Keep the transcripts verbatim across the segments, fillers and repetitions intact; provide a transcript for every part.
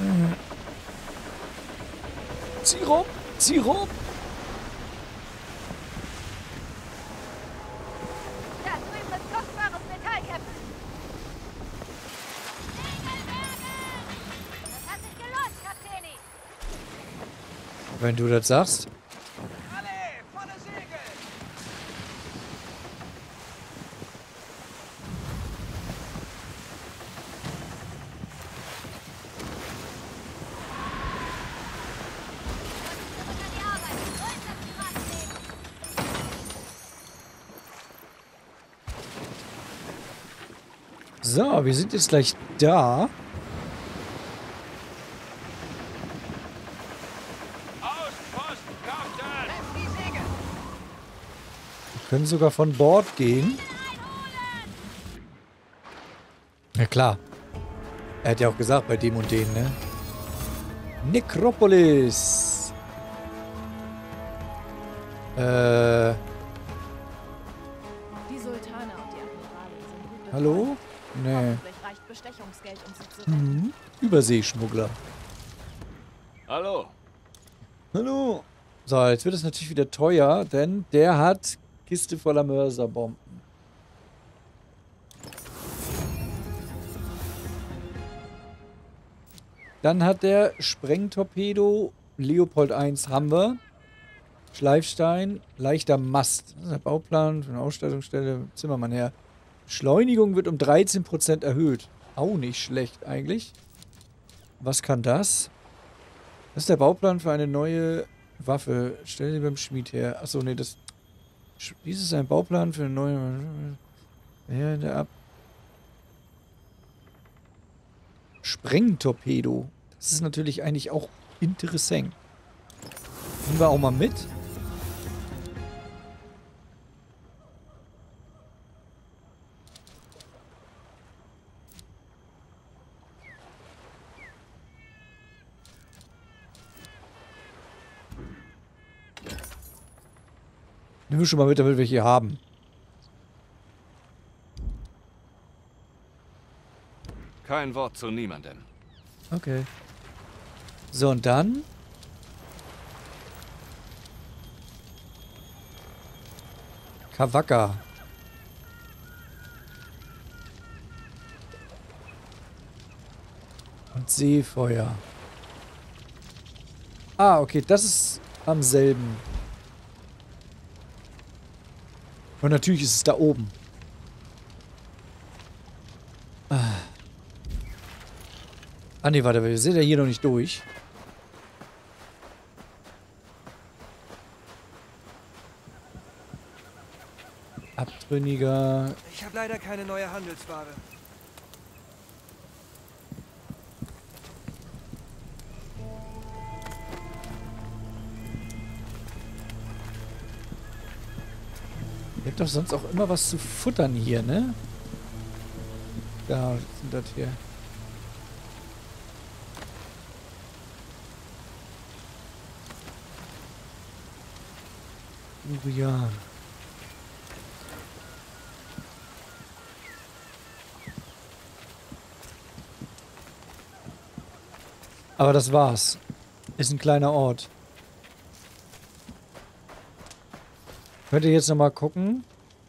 Zieh rum! Zieh rum! Da drüben ist kostbares Metall, Captain. Das hat sich gelohnt, Kapitän. Wenn du das sagst. Alle, volle Segel! Zurück an die Arbeit. Wo ist das Piratenleben? So, wir sind jetzt gleich da. Auspost, Captain! Treff die Segel! Wir können sogar von Bord gehen. Ja klar. Er hat ja auch gesagt, bei dem und dem, ne? Nekropolis. Äh, Die Sultane und die Admirale sind gut befreundet. hallo? Nee. Hoffentlich reicht Bestechungsgeld, um sie zu retten. Mhm. Überseeschmuggler. Hallo. Hallo. So, jetzt wird es natürlich wieder teuer, denn der hat Kiste voller Mörserbomben. Dann hat der Sprengtorpedo. Leopold eins haben wir. Schleifstein. Leichter Mast. Das ist der Bauplan für eine Ausstattungsstelle. Zimmermann her. Beschleunigung wird um dreizehn Prozent erhöht. Auch nicht schlecht eigentlich. Was kann das? Das ist der Bauplan für eine neue Waffe. Stell sie beim Schmied her. Achso, nee, das... Dies ist ein Bauplan für eine neue... Ja, der ab... Sprengtorpedo. Das ist natürlich eigentlich auch interessant. Nehmen wir auch mal mit. Nehmen wir schon mal mit, damit wir hier haben. Kein Wort zu niemandem. Okay. So, und dann... Kawaka. Und Seefeuer. Ah, okay, das ist am selben. Und natürlich ist es da oben. Ah. Ah ne, warte, wir sind ja hier noch nicht durch. Abtrünniger. Ich habe leider keine neue Handelsware. Ihr habt doch sonst auch immer was zu futtern hier, ne? Da sind das hier. Urian. Aber das war's. Ist ein kleiner Ort. Könnt ihr jetzt nochmal gucken?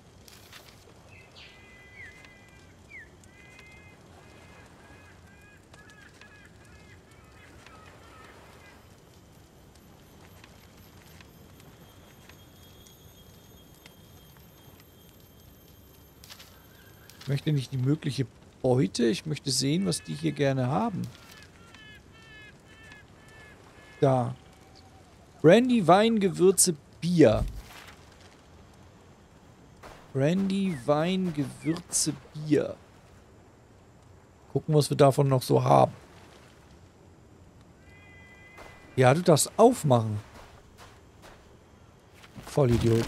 Ich möchte nicht die mögliche Beute. Ich möchte sehen, was die hier gerne haben. Da. Brandy, Wein, Gewürze, Bier. Brandy, Wein, Gewürze, Bier. Gucken, was wir davon noch so haben. Ja, du darfst aufmachen. Vollidiot.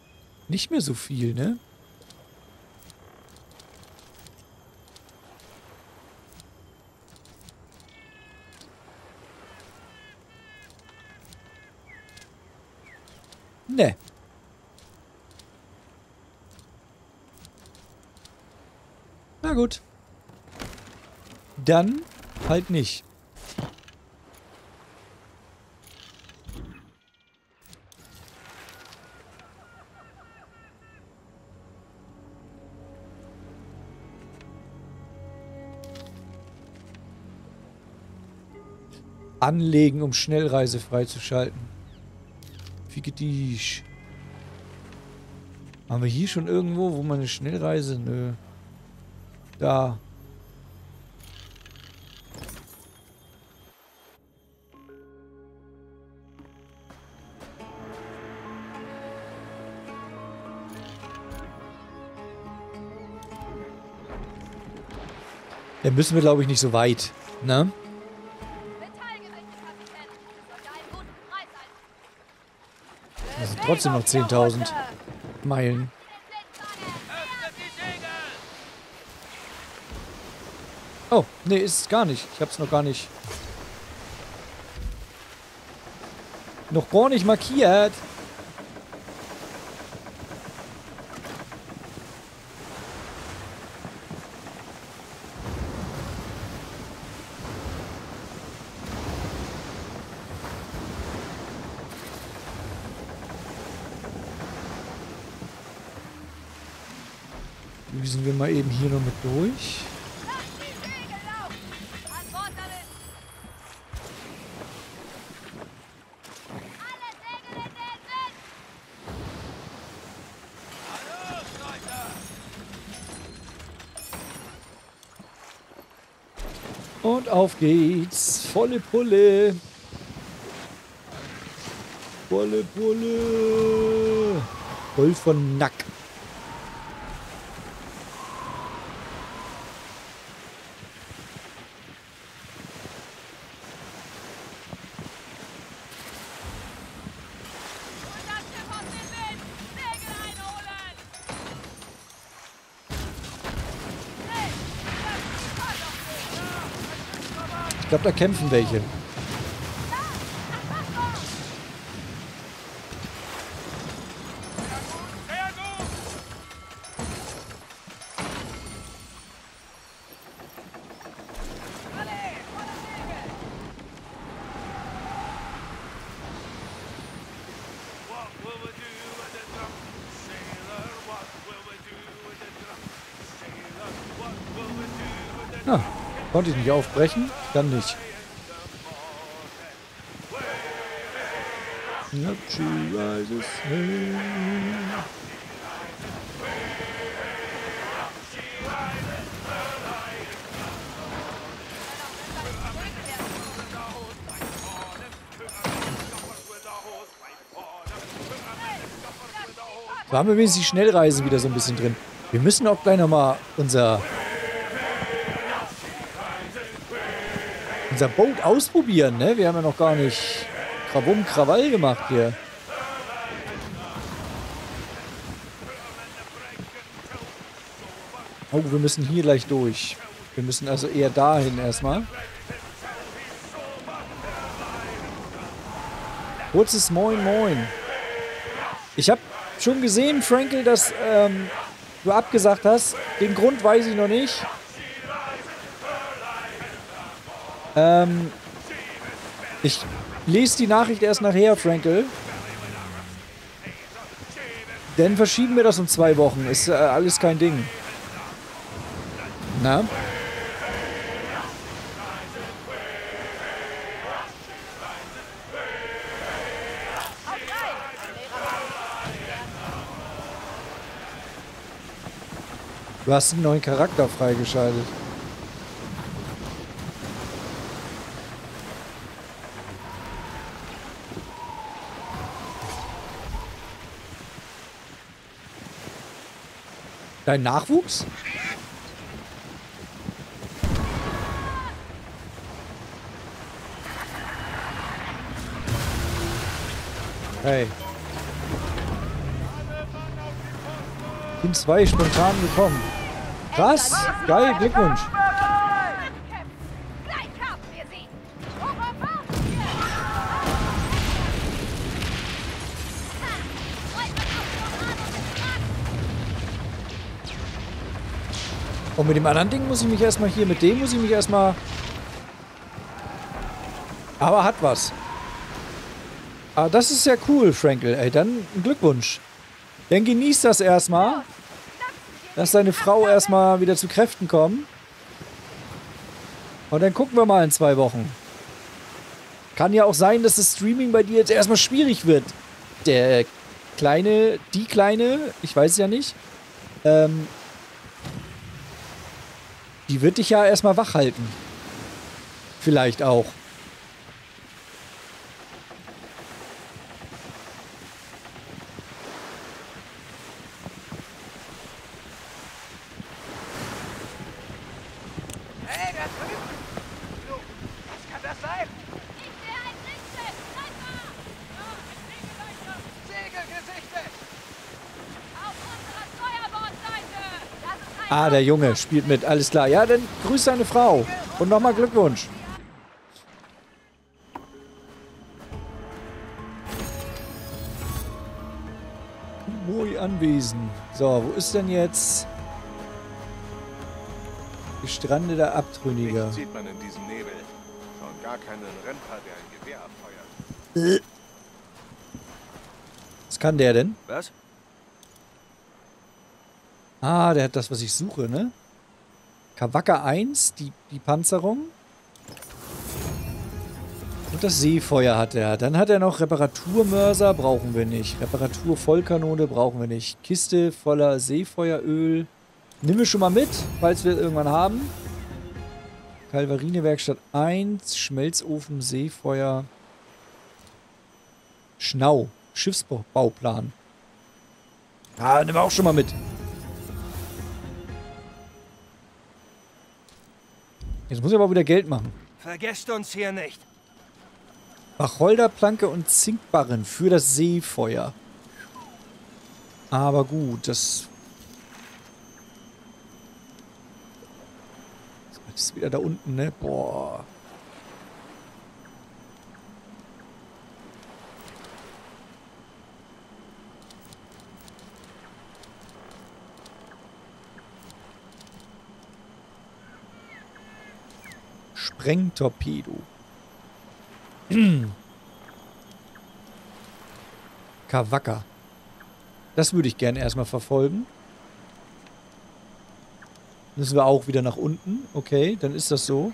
Nicht mehr so viel, ne? Na gut. Dann halt nicht. Anlegen, um Schnellreise freizuschalten. Figedisch. Haben wir hier schon irgendwo, wo man eine Schnellreise... Nö. Da. Da müssen wir, glaube ich, nicht so weit. Ne? Das sind trotzdem noch zehntausend Meilen. Öffnet die Segel! Oh, nee, ist es gar nicht. Ich hab's noch gar nicht. Noch gar nicht markiert. Düsen wir mal eben hier noch mit durch. Und auf geht's. Volle Pulle. Volle Pulle. Voll von Nack. Ich glaube, da kämpfen welche. Ah, konnte ich nicht aufbrechen? Dann nicht. Yep, she rises. So haben wir wenigstens die Schnellreise wieder so ein bisschen drin. Wir müssen auch gleich nochmal unser unser Boot ausprobieren, ne? Wir haben ja noch gar nicht Krawum Krawall gemacht hier. Oh, wir müssen hier gleich durch. Wir müssen also eher dahin erstmal. Kurzes Moin Moin. Ich habe schon gesehen, Frankel, dass ähm, du abgesagt hast. Den Grund weiß ich noch nicht. Ähm, ich lese die Nachricht erst nachher, Frankel. Dann verschieben wir das um zwei Wochen. Ist äh, alles kein Ding. Na? Du hast einen neuen Charakter freigeschaltet. Dein Nachwuchs? Hey. Sind zwei spontan gekommen. Krass. Geil, Glückwunsch. Gleich haben wir sie. Und mit dem anderen Ding muss ich mich erstmal hier, mit dem muss ich mich erstmal... Aber hat was. Aber das ist ja cool, Frankel. Ey, dann Glückwunsch. Dann genießt das erstmal. Lass deine Frau erstmal wieder zu Kräften kommen. Und dann gucken wir mal in zwei Wochen. Kann ja auch sein, dass das Streaming bei dir jetzt erstmal schwierig wird. Der Kleine, die Kleine, ich weiß es ja nicht, ähm, die wird dich ja erstmal wach halten. Vielleicht auch. Hey, da drüben! Du, was kann das sein? Ich sehe ein Lichtbild. Zeig mal. Ja, ein Segeleuchter! Segel gesichtet! Auf unserer Steuerbordseite. Das ist ein Ah, der Junge spielt mit. Alles klar. Ja, dann grüß deine Frau. Und nochmal Glückwunsch. Moi anwesend. So, wo ist denn jetzt gestrandeter Abtrünniger? Nichts sieht man in diesem Nebel. Schon gar keinen Rentner, der ein Gewehr abfeuert. Was kann der denn? Was? Ah, der hat das, was ich suche, ne? Kawaka eins, die, die Panzerung. Und das Seefeuer hat er. Dann hat er noch Reparaturmörser, brauchen wir nicht. Reparaturvollkanone brauchen wir nicht. Kiste voller Seefeueröl. Nimm wir schon mal mit, falls wir es irgendwann haben. Kalvarinewerkstatt eins, Schmelzofen, Seefeuer. Schnau, Schiffsbauplan. Ah, nimm wir auch schon mal mit. Jetzt muss ich aber wieder Geld machen. Vergesst uns hier nicht. Wacholderplanke und Zinkbarren für das Seefeuer. Aber gut, das... Das ist wieder da unten, ne? Boah. Sprengtorpedo. Kawaka. Das würde ich gerne erstmal verfolgen. Müssen wir auch wieder nach unten. Okay, dann ist das so.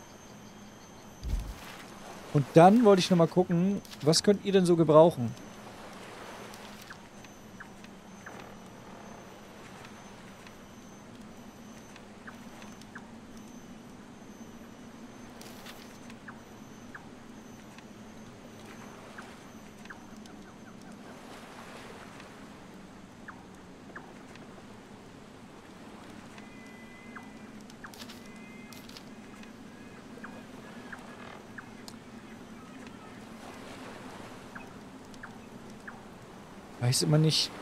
Und dann wollte ich nochmal gucken, was könnt ihr denn so gebrauchen? Weiß immer nicht.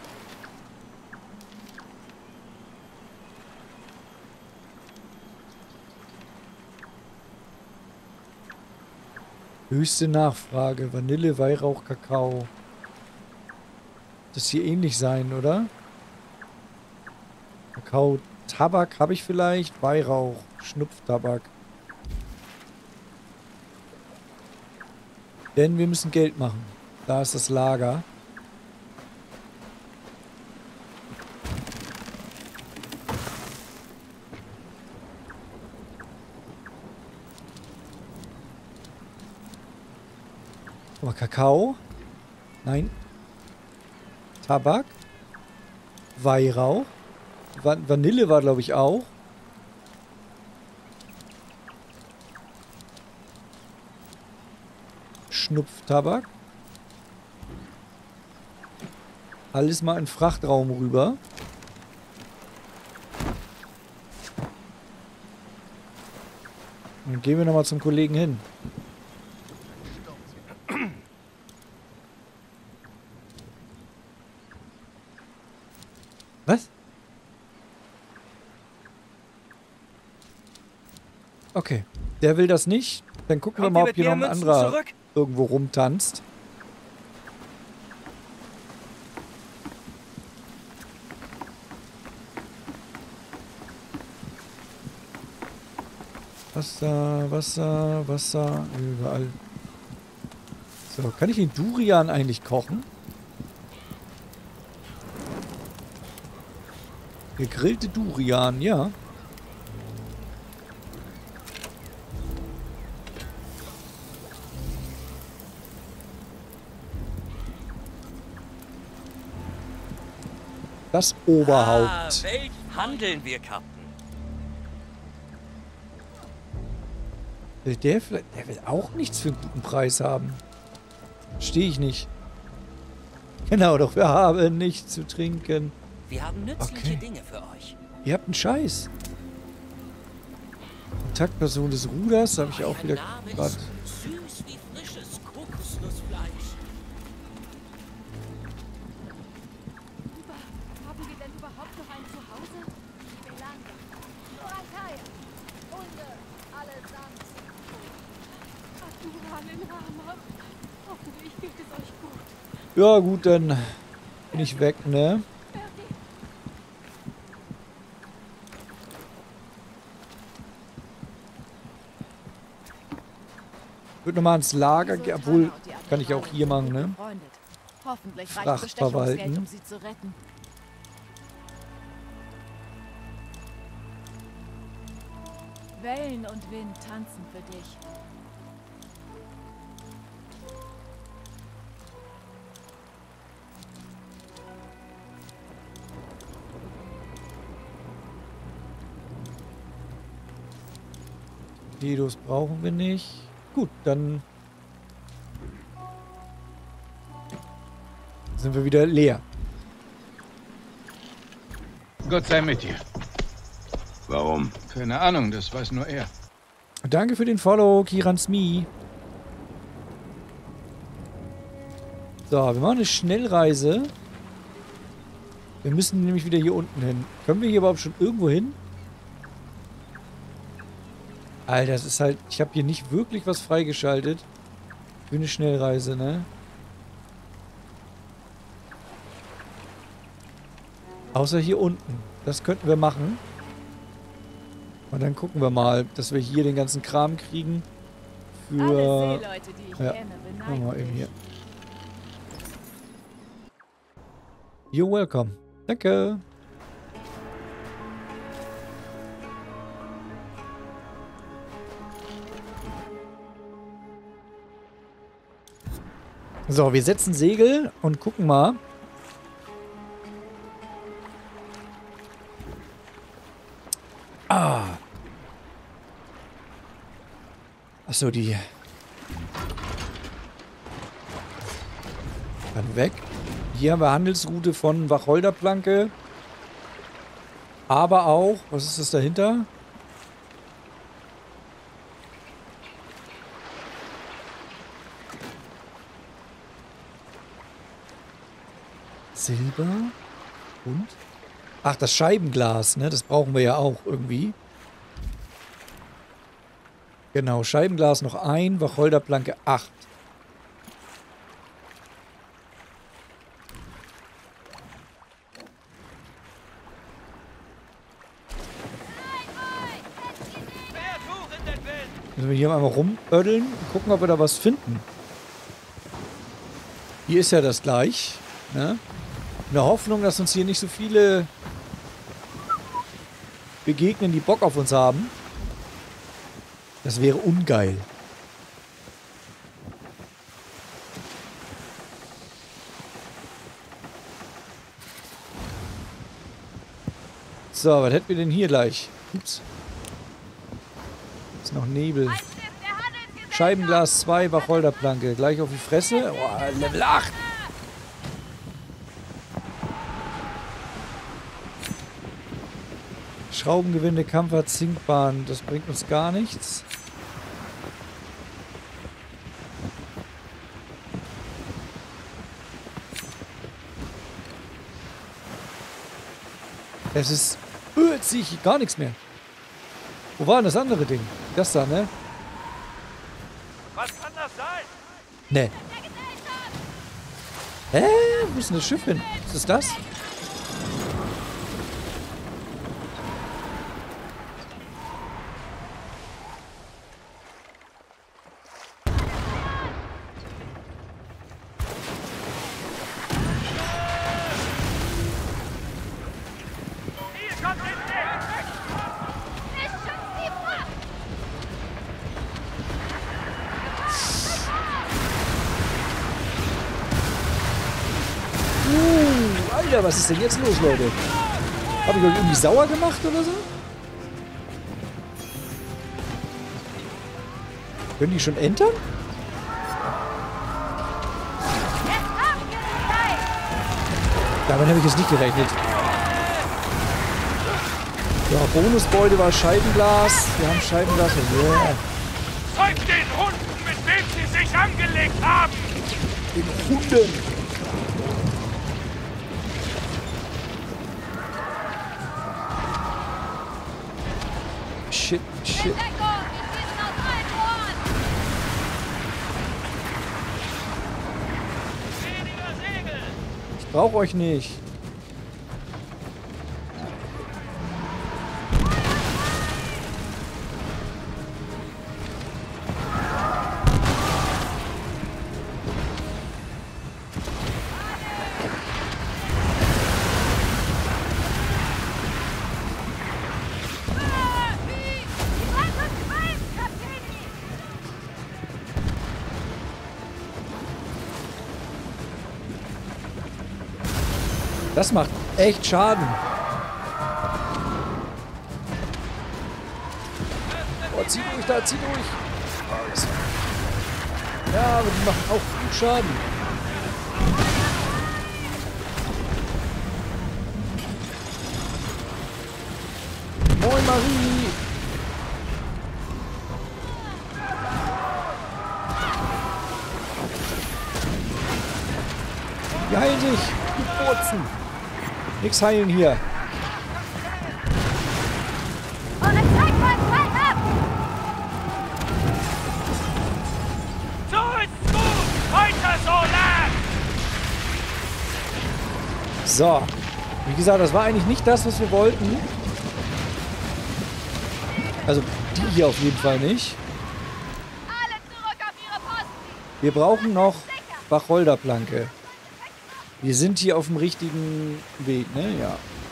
Höchste Nachfrage. Vanille, Weihrauch, Kakao. Das hier ähnlich sein, oder? Kakao, Tabak habe ich vielleicht. Weihrauch, Schnupftabak. Denn wir müssen Geld machen. Da ist das Lager. Aber Kakao? Nein. Tabak? Weihrauch? Van Vanille war, glaube ich, auch. Schnupftabak. Alles mal in den Frachtraum rüber. Und dann gehen wir nochmal zum Kollegen hin. Was? Okay. Der will das nicht. Dann gucken Kommt wir mal, ihr ob hier noch ein mit Münzen anderer zurück? irgendwo rumtanzt. Wasser, Wasser, Wasser. Überall. So, kann ich den Durian eigentlich kochen? Gegrillte Durian, ja. Das Oberhaupt. Ah, welch handeln wir, Captain? Will der vielleicht... Der will auch nichts für einen guten Preis haben. Verstehe ich nicht. Genau, doch wir haben nichts zu trinken. Wir haben nützliche Okay. Dinge für euch. Ihr habt einen Scheiß. Kontaktperson des Ruders, habe ich auch wieder Name grad. ist süß wie frisches Kokosnussfleisch. Haben wir denn überhaupt noch ein Zuhause? Belanda. Sorakaia. Hunde. Allesamt. Aduran in Rama. Hoffentlich geht es euch gut. Ja gut, dann bin ich weg, ne? Ich würde nochmal ins Lager gehen, obwohl kann ich auch hier machen, ne? Hoffentlich Fracht reicht Bestechungsgeld, verwalten. um sie zu retten. Wellen und Wind tanzen für dich. Dedos brauchen wir nicht. Gut, dann sind wir wieder leer. Gott sei mit dir. Warum? Keine Ahnung, das weiß nur er. Danke für den Follow, Kiransmi. So, wir machen eine Schnellreise. Wir müssen nämlich wieder hier unten hin. Können wir hier überhaupt schon irgendwo hin? Alter, das ist halt... Ich habe hier nicht wirklich was freigeschaltet. Für eine Schnellreise, ne? Außer hier unten. Das könnten wir machen. Und dann gucken wir mal, dass wir hier den ganzen Kram kriegen. Für... Alle Seeleute, die ich ja. kenne, Machen wir beneiden mal eben dich. hier. You're welcome. Danke. So, wir setzen Segel und gucken mal. Ah. Achso, die... Dann weg. Hier haben wir Handelsroute von Wacholderplanke. Aber auch... Was ist das dahinter? Silber und? Ach, das Scheibenglas, ne? Das brauchen wir ja auch irgendwie. Genau, Scheibenglas noch ein, Wacholderplanke acht. Pferd hoch in den Wind! Müssen wir hier einmal rumböddeln und gucken, ob wir da was finden. Hier ist ja das gleich, ne? In der Hoffnung, dass uns hier nicht so viele begegnen, die Bock auf uns haben. Das wäre ungeil. So, was hätten wir denn hier gleich? Ups. Ist noch Nebel. Ein Schiff der Handelsgesellschaft. Scheibenglas zwei, Wacholderplanke. Gleich auf die Fresse. Oh, Level acht. Schraubengewinde, Kampfer, Zinkbahn. Das bringt uns gar nichts. Es ist... Öh, jetzt sehe ich gar nichts mehr. Wo war denn das andere Ding? Das da, ne? Was kann das sein? Ne. Hä? Wo ist denn das Schiff hin? Ist das das? Uh, Alter, was ist denn jetzt los, Leute? Habe ich euch irgendwie sauer gemacht oder so? Können die schon entern? Damit habe ich jetzt nicht gerechnet. Ja, Bonusbeute war Scheibenglas. Wir haben Scheibenglas. Yeah. Zeigt den Hunden, mit wem sie sich angelegt haben! Den Hunden! Shit, shit. Ich brauche euch nicht. Das macht echt Schaden. Oh, zieh durch da, zieh durch. Ja, aber die machen auch gut Schaden. Moin Marie. Die heilen sich. Die Furzen. Nix heilen hier. So ist gut! Weiter so lang! So. Wie gesagt, das war eigentlich nicht das, was wir wollten. Also, die hier auf jeden Fall nicht. Wir brauchen noch Wacholderplanke. Wir sind hier auf dem richtigen Weg, ne? Ja.